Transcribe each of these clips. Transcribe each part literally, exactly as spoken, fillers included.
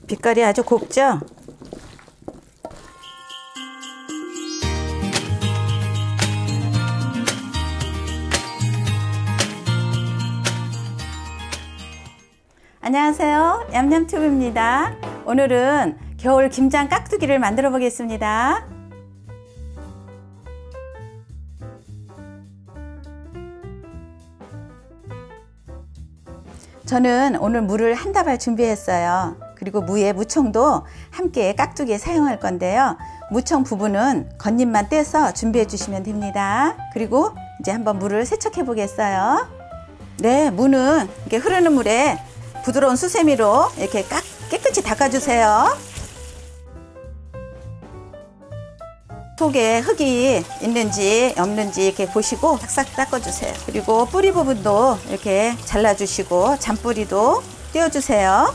빛깔이 아주 곱죠? 안녕하세요, 얌얌튜브입니다. 오늘은 겨울 김장 깍두기를 만들어 보겠습니다. 저는 오늘 무를 한 다발 준비했어요. 그리고 무에 무청도 함께 깍두기에 사용할 건데요. 무청 부분은 겉잎만 떼서 준비해 주시면 됩니다. 그리고 이제 한번 무를 세척해 보겠어요. 네, 무는 이렇게 흐르는 물에 부드러운 수세미로 이렇게 깍, 깨끗이 닦아주세요. 속에 흙이 있는지 없는지 이렇게 보시고 싹싹 닦아주세요. 그리고 뿌리 부분도 이렇게 잘라주시고 잔뿌리도 떼어주세요.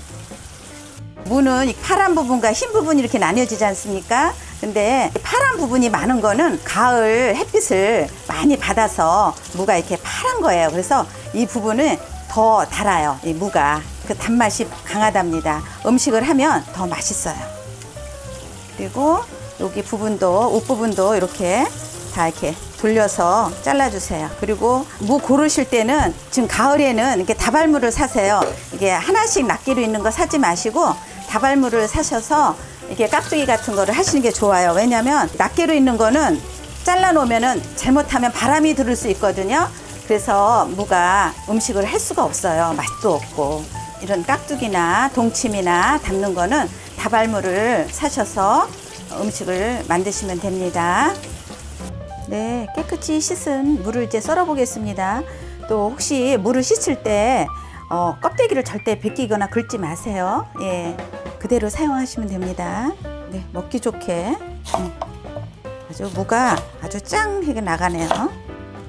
무는 파란 부분과 흰 부분이 이렇게 나뉘어지지 않습니까? 근데 파란 부분이 많은 거는 가을 햇빛을 많이 받아서 무가 이렇게 파란 거예요. 그래서 이 부분은 더 달아요. 이 무가 그 단맛이 강하답니다. 음식을 하면 더 맛있어요. 그리고 여기 부분도 옷 부분도 이렇게 다 이렇게 돌려서 잘라주세요. 그리고 무 고르실 때는 지금 가을에는 이렇게 다발무를 사세요. 이게 하나씩 낱개로 있는 거 사지 마시고 다발무를 사셔서 이렇게 깍두기 같은 거를 하시는 게 좋아요. 왜냐면 낱개로 있는 거는 잘라 놓으면은 잘못하면 바람이 들을 수 있거든요. 그래서 무가 음식을 할 수가 없어요. 맛도 없고. 이런 깍두기나 동치미나 담는 거는 다발무를 사셔서 음식을 만드시면 됩니다. 네, 깨끗이 씻은 무를 이제 썰어 보겠습니다. 또 혹시 무를 씻을 때 어, 껍데기를 절대 벗기거나 긁지 마세요. 예, 그대로 사용하시면 됩니다. 네, 먹기 좋게 음, 아주 무가 아주 짱하게 나가네요.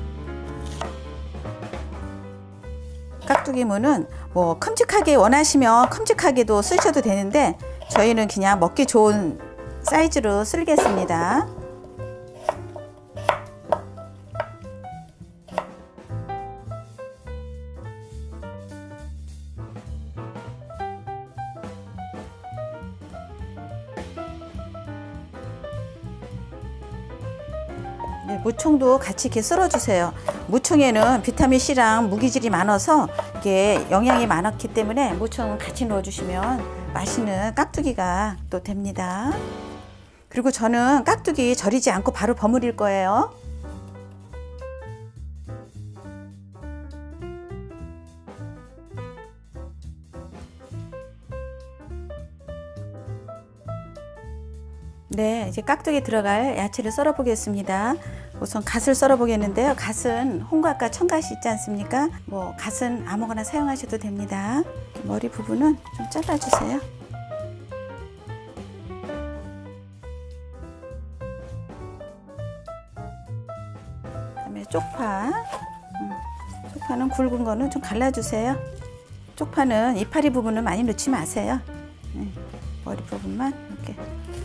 깍두기 무는 뭐 큼직하게 원하시면 큼직하게도 쓰셔도 되는데 저희는 그냥 먹기 좋은 사이즈로 쓸겠습니다. 네, 무청도 같이 이렇게 썰어주세요. 무청에는 비타민C랑 무기질이 많아서 이게 영양이 많았기 때문에 무청은 같이 넣어주시면 맛있는 깍두기가 또 됩니다. 그리고 저는 깍두기 절이지 않고 바로 버무릴 거예요. 네, 이제 깍두기 들어갈 야채를 썰어 보겠습니다. 우선 갓을 썰어 보겠는데요. 갓은 홍갓과 청갓이 있지 않습니까? 뭐 갓은 아무거나 사용하셔도 됩니다. 머리 부분은 좀 잘라주세요. 그다음에 쪽파, 음, 쪽파는 굵은 거는 좀 갈라주세요. 쪽파는 이파리 부분은 많이 넣지 마세요. 네, 머리 부분만 이렇게.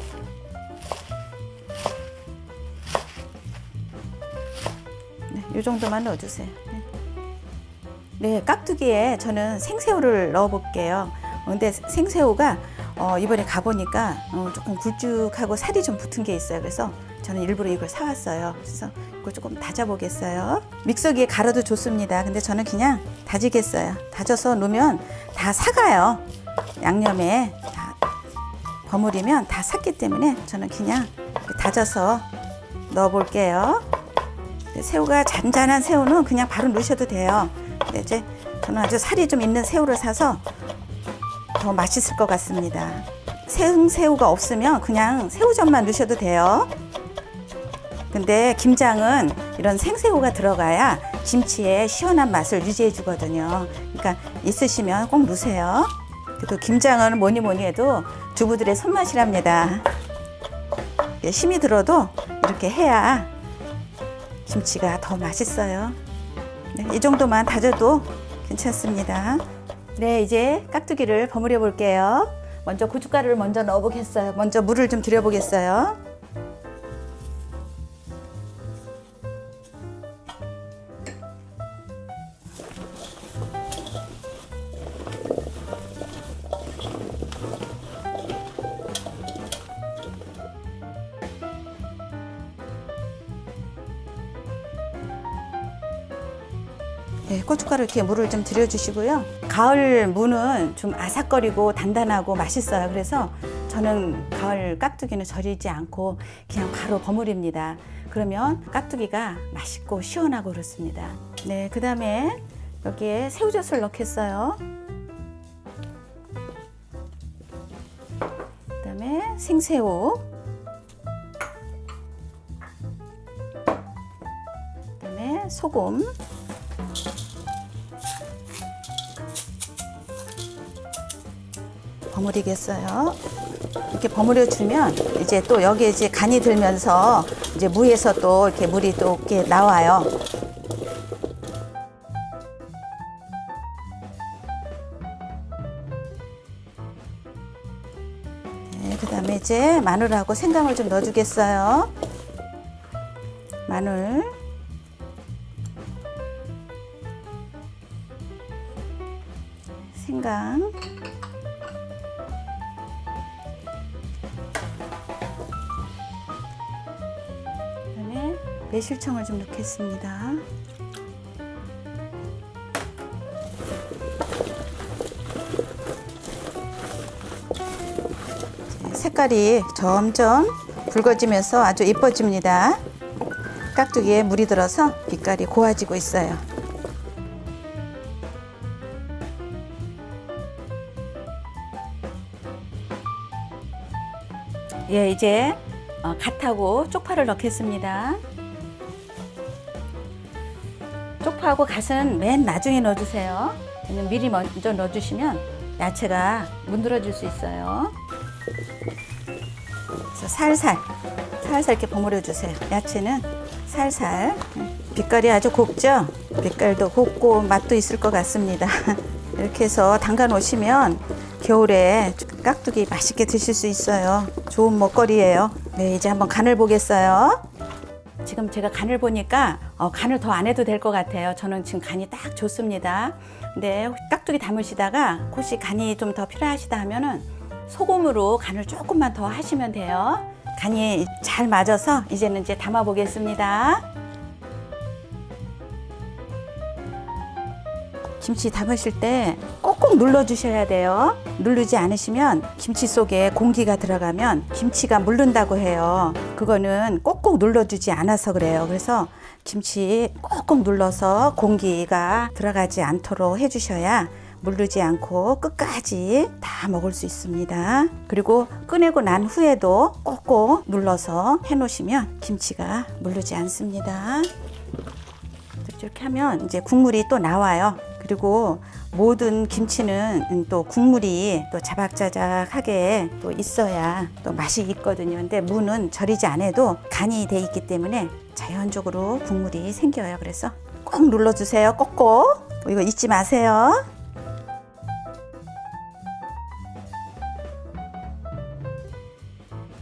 이 정도만 넣어주세요. 네, 깍두기에 저는 생새우를 넣어 볼게요. 근데 생새우가 어, 이번에 가보니까 어, 조금 굵쭉하고 살이 좀 붙은 게 있어요. 그래서 저는 일부러 이걸 사왔어요. 그래서 이걸 조금 다져 보겠어요. 믹서기에 갈아도 좋습니다. 근데 저는 그냥 다지겠어요. 다져서 넣으면 다 삭아요. 양념에 다 버무리면 다 삭기 때문에 저는 그냥 다져서 넣어 볼게요. 새우가 잔잔한 새우는 그냥 바로 넣으셔도 돼요. 근데 이제 저는 아주 살이 좀 있는 새우를 사서 더 맛있을 것 같습니다. 생새우가 없으면 그냥 새우젓만 넣으셔도 돼요. 근데 김장은 이런 생새우가 들어가야 김치의 시원한 맛을 유지해 주거든요. 그러니까 있으시면 꼭 넣으세요. 그리고 김장은 뭐니 뭐니 해도 주부들의 손맛이랍니다. 힘이 들어도 이렇게 해야 김치가 더 맛있어요. 네, 이 정도만 다져도 괜찮습니다. 네, 이제 깍두기를 버무려 볼게요. 먼저 고춧가루를 먼저 넣어 보겠어요. 먼저 물을 좀 들여 보겠어요. 네, 고춧가루 이렇게 물을 좀 들여주시고요. 가을 무는 좀 아삭거리고 단단하고 맛있어요. 그래서 저는 가을 깍두기는 절이지 않고 그냥 바로 버무립니다. 그러면 깍두기가 맛있고 시원하고 그렇습니다. 네, 그 다음에 여기에 새우젓을 넣겠어요. 그 다음에 생새우, 그 다음에 소금, 버무리겠어요. 이렇게 버무려 주면 이제 또 여기에 이제 간이 들면서 이제 무에서 또 이렇게 물이 또 이렇게 나와요. 네, 그 다음에 이제 마늘하고 생강을 좀 넣어주겠어요. 마늘, 생강, 그다음에 매실청을 좀 넣겠습니다. 색깔이 점점 붉어지면서 아주 예뻐집니다. 깍두기에 물이 들어서 빛깔이 고와지고 있어요. 예, 이제 어, 갓하고 쪽파를 넣겠습니다. 쪽파하고 갓은 맨 나중에 넣어주세요. 왜냐면 미리 먼저 넣어주시면 야채가 문드러질 수 있어요. 그래서 살살, 살살 이렇게 버무려 주세요. 야채는 살살. 빛깔이 아주 곱죠? 빛깔도 곱고 맛도 있을 것 같습니다. 이렇게 해서 담가 놓으시면 겨울에 깍두기 맛있게 드실 수 있어요. 좋은 먹거리예요. 네, 이제 한번 간을 보겠어요. 지금 제가 간을 보니까 어, 간을 더 안 해도 될 것 같아요. 저는 지금 간이 딱 좋습니다. 근데 깍두기 담으시다가 혹시 간이 좀 더 필요하시다 하면은 소금으로 간을 조금만 더 하시면 돼요. 간이 잘 맞아서 이제는 이제 담아 보겠습니다. 김치 담으실 때 꼭꼭 눌러 주셔야 돼요. 누르지 않으시면 김치 속에 공기가 들어가면 김치가 물른다고 해요. 그거는 꼭꼭 눌러주지 않아서 그래요. 그래서 김치 꼭꼭 눌러서 공기가 들어가지 않도록 해주셔야 물르지 않고 끝까지 다 먹을 수 있습니다. 그리고 꺼내고 난 후에도 꼭꼭 눌러서 해 놓으시면 김치가 물르지 않습니다. 이렇게 하면 이제 국물이 또 나와요. 그리고 모든 김치는 또 국물이 또 자박자박하게 또 있어야 또 맛이 있거든요. 근데 무는 절이지 않아도 간이 돼 있기 때문에 자연적으로 국물이 생겨요. 그래서 꼭 눌러주세요. 꼭꼭. 이거 잊지 마세요.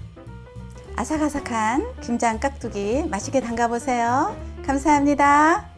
아삭아삭한 김장 깍두기 맛있게 담가 보세요. 감사합니다.